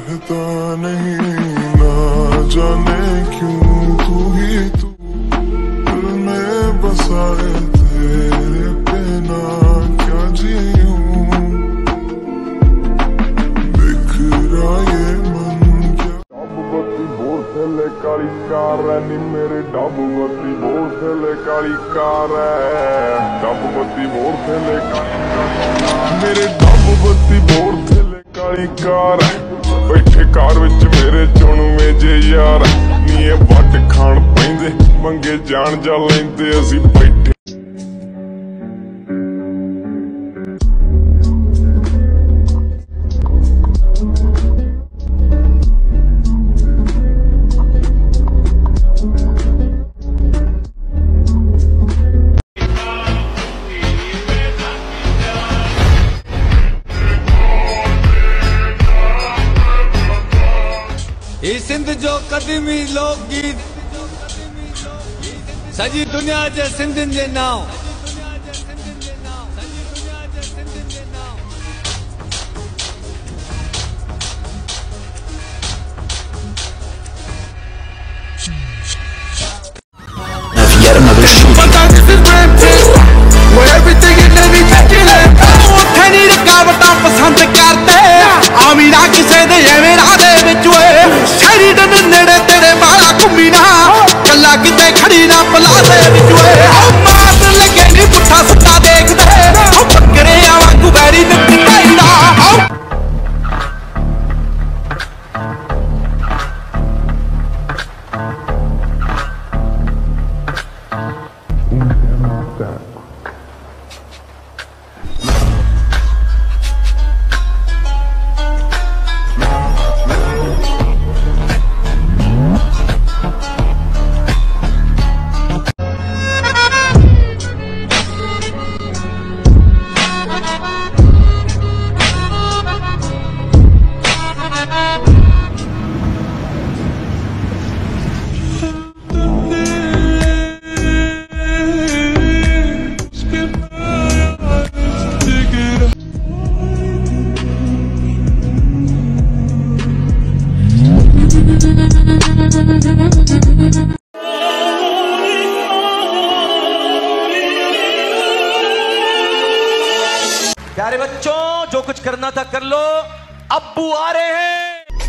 रहता नहीं, ना जाने क्यों तू ही तू दिल में बसाए, तेरे बिना क्या जीऊं। बिखरा ये मन क्या डब बत्ती बोर थले काली कार है नी मेरे, डब बत्ती बोर थले काली कार है, डब बत्ती बोर थले काली कार मेरे, डब बत्ती बोर थले काली कार है। बैठे कार विच मेरे चुणवे जे यार, नी वट खाण पैंदे मंगे जान जा लैंदे असी बैठे। सिंध जो कदीमी लोक गीत सजी दुनिया जे सिंधिन जे नाव। पसंद करते आमीना किसे दे मेरा दे विच शहरी दे नेड़े तेरे बाला घूमी ना, कला किते खड़ी ना पला दे विच मार लगे नी पुट्ठा सुट्टा देख दे बकरे वांगू बैरी नत्ती पैदा। प्यारे बच्चों, जो कुछ करना था कर लो, अब्बू आ रहे हैं।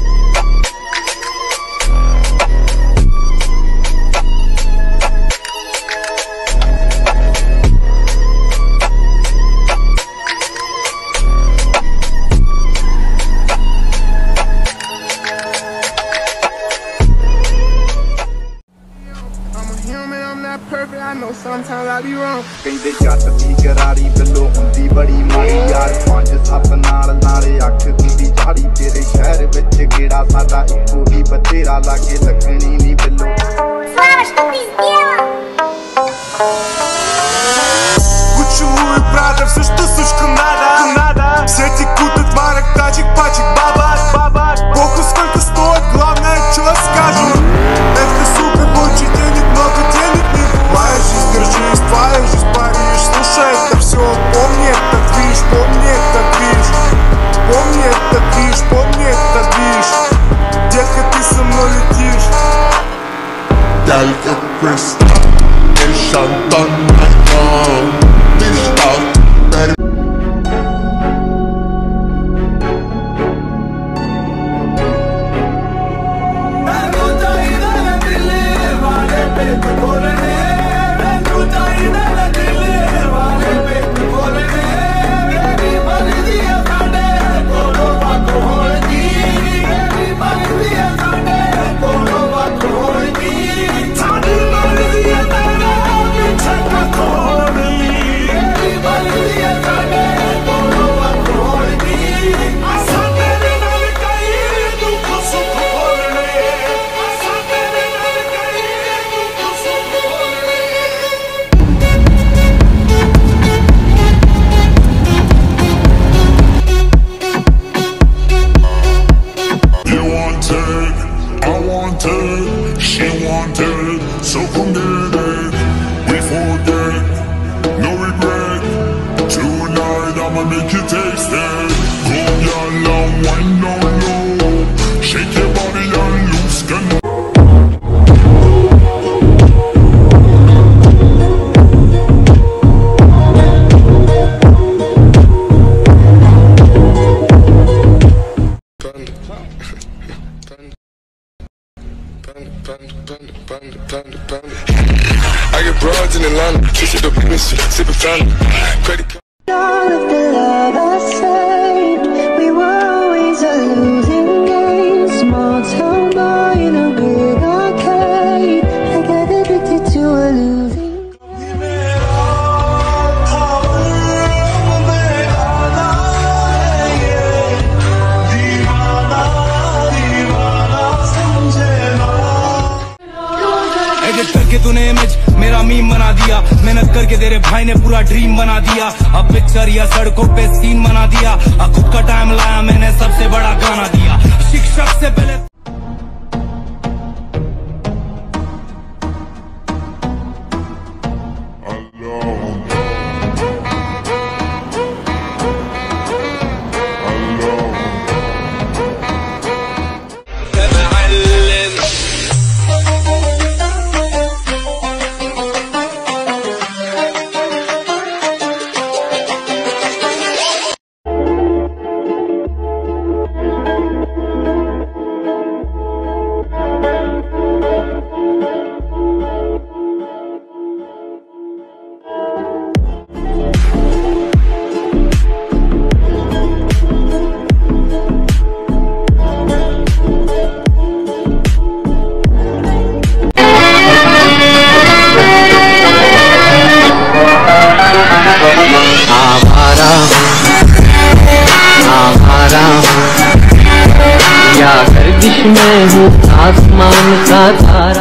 Perfect, I know sometimes I be wrong. ਕਹਿੰਦੇ ਜੱਟ ਦੀ ਗਰਾਰੀ ਬਿੱਲੋ ਹੁੰਦੀ ਬੜੀ ਮਾੜੀ ਯਾਰ, 5-7 ਨਾਲ ਨਾਲੇ ਅੱਖ ਦੀ ਝਾੜੀ, ਤੇਰੇ ਸ਼ਹਿਰ ਵਿੱਚ ਗੇੜਾ ਸਾਡਾ ਇੱਕੋ ਹੀ ਬਥੇਰਾ, ਲਾਗੇ ਲੱਗਣੀ ਨਹੀਂ ਬਿੱਲੋ। Почему и правда все, что сучка надо? Все текут от марок, тачек, пачек, бабак. Похуй сколько стоит, главное, что скажут. Это, сука, больше денег, много денег не бывает. Жизнь, держись, твоя жизнь, Париж. Слушай, это все, помни, это движ, помни, это движ. Помни, это движ, помни, это движ. Детка, ты со мной летишь. Только пристав, и шантон на нем. Ты ждал, so come get it, we forget, no regret. Tonight I'ma make you taste it. Go your long wine, no, I get broads in Atlanta, kissing the business, sipping fountain, credit card. All of the love I saved, we were always a losing game. Small town boy in a big arcade, I got addicted to a losing. Edit करके तूने image मेरा meme बना दिया, मेहनत करके तेरे भाई ने पूरा ड्रीम बना दिया। अब पिक्चर या सड़कों पे सीन बना दिया, अब खुद का टाइम लाया मैंने सबसे बड़ा गाना दिया। शिक्षक से पहले या गर्दिश में हूँ आसमान का तारा।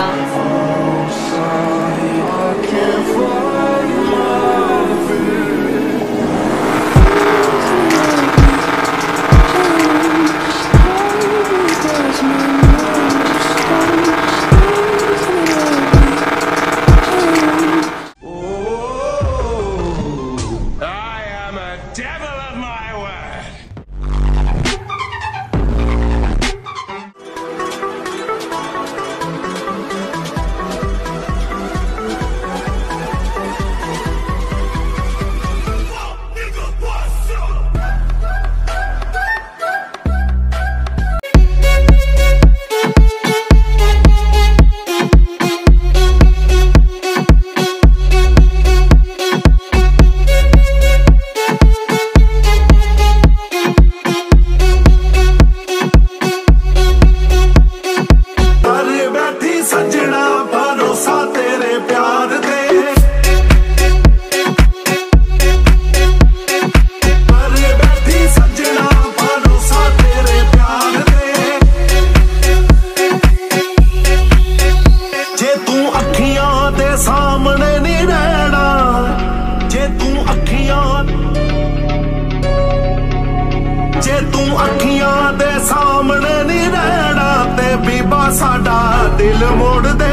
जे तू अखियां दे सामने नहीं रहना ते बीबा साडा दिल मोड़ दे।